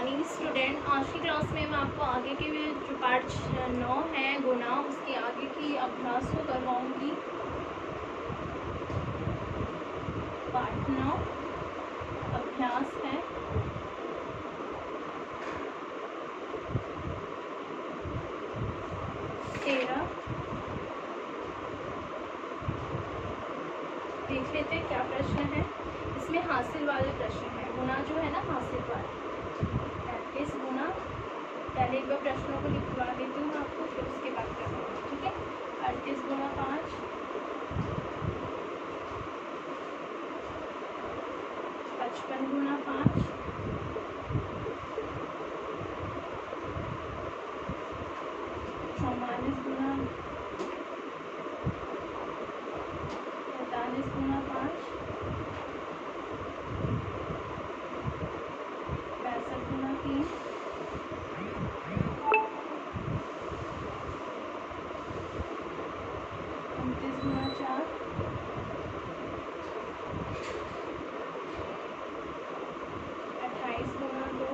Morning student. आज की class में मैं आपको आगे के जो पार्ट 9 है गुना, उसके आगे की अभ्यास को करवाऊंगी। पार्ट 9 अभ्यास है। देख लेते हैं क्या प्रश्न है इसमें। हासिल वाले प्रश्न है। गुना जो है ना हासिल वाले, इस गुना पहले एक बार प्रश्नों को लिखवा देती हूँ आपको, फिर उसके बाद करूँगी। ठीक है। 38 गुना 5, 55 गुना 5, 44 गुना 45 गुना 5, 65 गुना 3, 29 गुना 4, 28 गुना 2,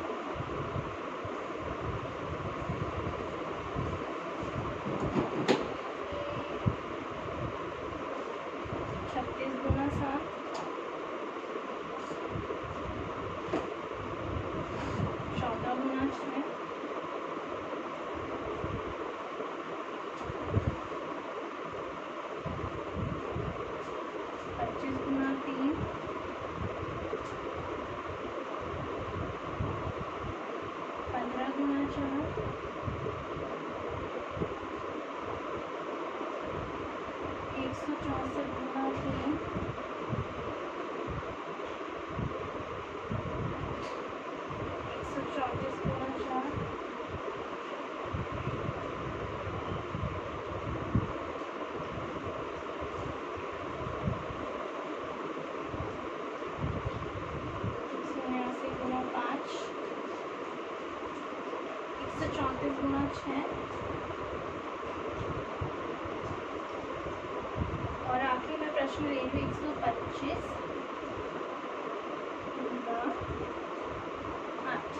36 गुना 7, 14 गुना 6, 25 गुना 3, 15 गुना 4, 164 गुना 3, 134 गुना 4, 179 गुना 5, 134 गुना 6 और आखिरी में प्रश्न ले लो 125 गुना 8।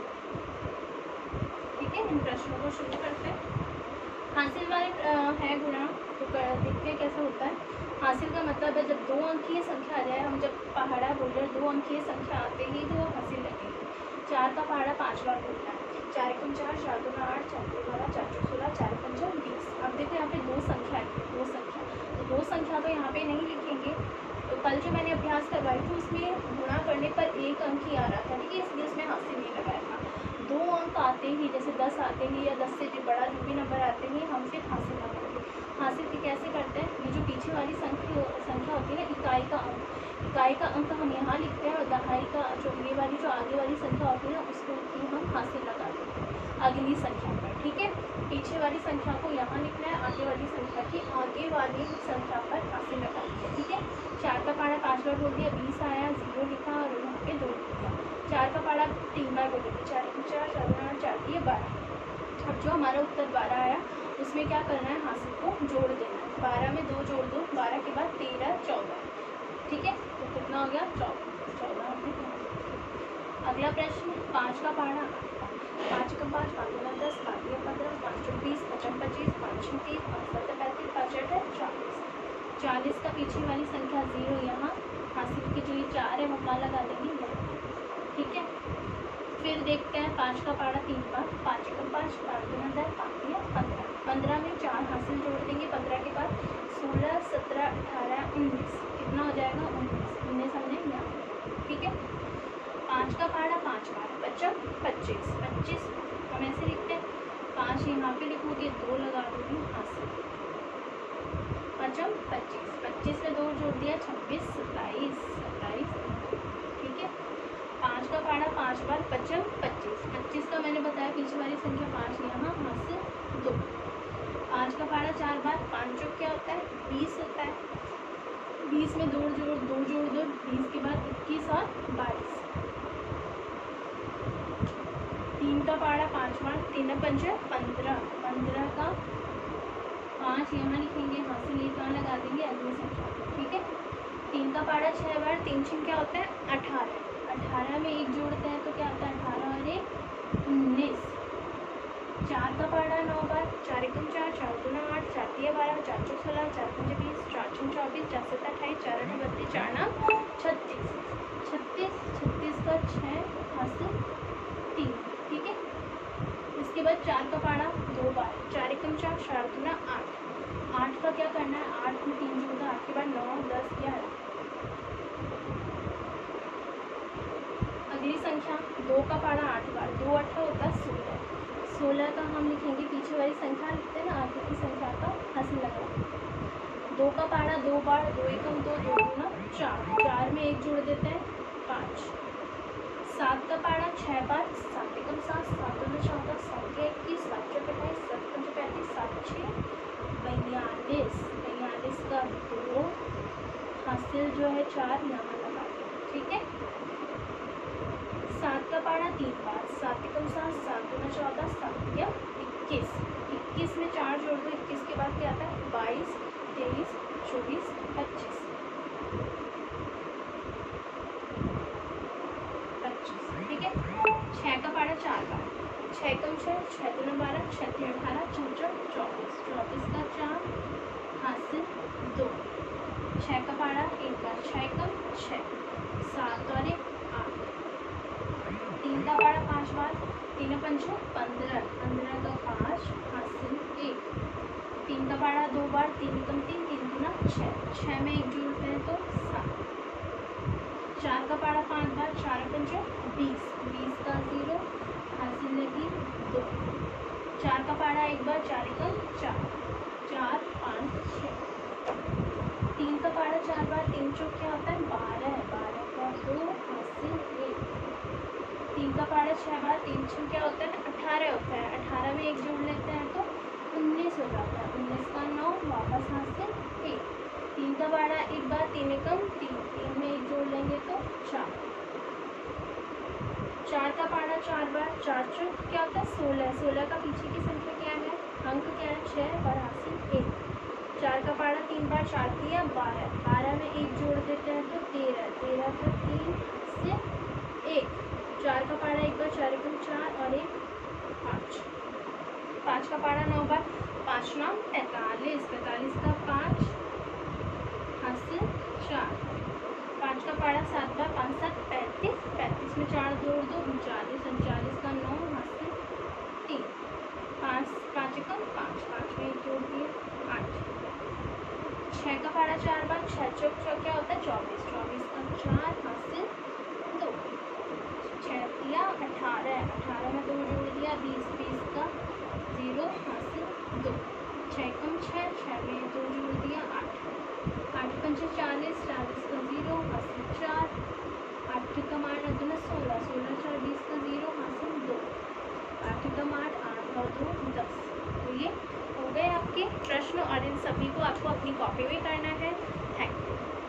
ठीक है, इन प्रश्नों को शुरू करते हैं। हासिल वाले है गुना, तो देखते हैं कैसा होता है। हासिल का मतलब है जब 2 अंकीय संख्या आ जाए, हम जब पहाड़ा बोल रहे 2 अंकीय संख्या आते ही तो हासिल लगेगी। 4 का पहाड़ा 5 बार बोलना है। 4 एकम 4, 4 दूना 8, 4 तीन 12, 4 चौक 16, 4 पंजा 20। अब देखो यहाँ पे 2 संख्या है, 2 संख्या, तो 2 संख्या तो यहाँ पे नहीं लिखेंगे। तो कल जो मैंने अभ्यास करवाई थी उसमें गुणा करने पर 1 अंक ही आ रहा था। ठीक है, इसलिए उसमें हासिल नहीं लगाया था। 2 अंक आते ही, जैसे 10 आते ही या 10 से जो बड़ा जो भी नंबर आते ही हम फिर हासिल लगाएंगे। हासिल की कैसे करते हैं, ये जो पीछे वाली संख्या होती है ना, इकाई का अंक हम यहाँ लिखते हैं और दहाई का जो ये वाली जो आगे वाली संख्या होती है ना, उसको हम हासिल लगा देते हैं अगली संख्या पर। ठीक है, पीछे वाली संख्या को यहाँ लिखना है, आगे वाली संख्या की आगे वाली संख्या पर हासिल लगा दिया। ठीक है, 4 का पहाड़ा 5 बार बोल दिया, 20 आया, 0 लिखा और यहाँ पे 2 लिख दिया। 4 का पहाड़ा 3 बार बोल दिया, 4 एकम 4, 4 दूना 8, 4 दिए 12। अब जो हमारा उत्तर 12 आया उसमें क्या करना है, हासिल को जोड़ देना है। 12 में 2 जोड़ दो, 12 के बाद 13, 14। ठीक है, तो कितना हो गया 14 हमने। अगला प्रश्न, 5 का पहाड़ा 5 का 5, 5 दूना 10, 5 दिया 15, 5 चौक 20, 5 25, 5 6 30, 5 7 35, 5 8 40। 40 का पीछे वाली संख्या 0 यहाँ, हासिल की जो ये 4 है वो कहाँ लगा देंगे यहाँ। ठीक है, फिर देखते हैं 5 का पहाड़ा 3 बार, 5 एकम 5, 5 दूना 10, 5 दिया 15। 15 में 4 हासिल जोड़ देंगे, 15 के बाद 16, 17, 18, 19, कितना हो जाएगा 19 हमने यहाँ। ठीक है, 5 का पहाड़ा 5 बार, 25, 25 हम ऐसे लिखते हैं। 5 यहाँ पे लिखोगे, 2 लगा दोगे हासिल, 5 25, 25 में 2 जोड़ दिया 26, 27। ठीक है, 5 का पहाड़ा 5 बार, 25, 25 का मैंने बताया पीछे वाली संख्या 5 यहाँ, हासिल 2। 5 का पहाड़ा 4 बार, 5 चौक क्या होता है 20 होता है। 20 में 2 जोड़ दो, 20 के बाद 21 और 22। 3 का पहाड़ा 5 बार, 3 पंजा 15, 15 का 5 यहाँ लिखेंगे, हासिल ये कहाँ लगा देंगे अगली संख्या। ठीक है, 3 का पहाड़ा 6 बार, 3 6 क्या होता है 18, 18 में 1 जोड़ते हैं तो क्या होता है 18 और एकम 4, 4 दूना 8, 4 तिया 12, 4 चौक 16, 4 पंजे 20, 4 छः 24, 4 7 28, 4 8 32, 4 9 36, 36, 36 का 6 हासिल 3। ठीक है, इसके बाद 4 का पारा 2 बार, 4 एकम 4, 4 दूना 8, 8 का क्या करना है, 8 में 3 जोड़ना, 8 के बाद 9, 10, 11। अगली संख्या 2 का पारा 8 बार, 2 8 होता है 16, 16 का हम लिखेंगे पीछे वाली संख्या लिखते हैं ना, आगे की संख्या का हासिल लगा। 2 का पारा 2 बार, 2 एकम 2, 2 दूना 4, 4 में 1 जोड़ देते हैं 5। 7 का पारा 6 बार, 7 एकम 7, 7 दूना 14, 7 के 21, 7 चौक 28, 7 पंजे 35, 7 6 42, 42 का 2 हासिल जो है 4 यहाँ लगा दें। ठीक है, 7 का पारा 3 बार, 7 एकम 7, 7 दूना 14, 7 या 21, 21 में 4 जोड़ दो, 21 के बाद क्या आता है 22, 23, 24, 25, 25। ठीक है, 6 का पारा 4 बार, 6 एकम 6, 6 दूना 12, 6 तीन 18, 6 चौक 24, 24 का 4 हासिल 2। 6 का पारा 1 बार, 6 एकम 6, 7 और 1 8। 3 का पारा 5 बार, 3 पंचे 15, 15 का 5 हासिल 1। 3 का पारा 2 बार, 3 एकम 3, 3 दूना 6, 6 में 1 जोड़ते हैं तो 7। 4 का पारा 5 बार, 4 पंचे 20, 20 का 0 हासिल लगी 2। 4 का पारा 1 बार, 4 एकम 4, 4 5 6। 3 का पारा 4 बार, 3 चौक क्या होता है 12, 12 का 2 हासिल 1। 3 का पारा 6 बार, 3 छः क्या होता है 18 होता है, 18 में 1 जोड़ लेते हैं तो 19 हो जाता है, 19 का 9 वापस हासिल 1। 3 का पारा 1 बार, 3 एकम 3, 3 में 1 जोड़ लेंगे तो 4। 4 का पारा 4 बार, 4 चौक क्या होता है 16, 16 का पीछे की संख्या क्या है, अंक क्या है 6 और हासिल 1। 4 का पारा 3 बार, 4 तिया 12, 12 में 1 जोड़ देते हैं तो 13, 13 का 3 से 1। 4 का पारा 1 बार, 4 एकम 4 और 1 5। 5 का पारा 9 बार, 5 9 45, 45 का 5 हासिल 4। 5 का पारा 7 बार, 5 7 35, 35 में 4 जोड़ दो 39, 39 का 9 हासिल 3। 5 5 एकम 5, 5 में 1 जोड़ दिए 8। 6 का पारा 4 बार, 6 चौक चौक क्या होता है 24, 24 का 4 हासिल 2। 6 तिया 18, 18 में 2 जोड़ दिया 20, 20 का 0 हासिल 2। 6 एकम 6, 6 में 2 जोड़ दिया 8, 8 पंचे 40, 40 का 0 हासिल 4। 8 एकम 8, 8 दूना 16, 16 4 20 का 0 हासिल 2। 8 एकम 8, 8 और 2 10। तो ये हो गए आपके प्रश्न और इन सभी को आपको अपनी कॉपी में करना है। Thank you.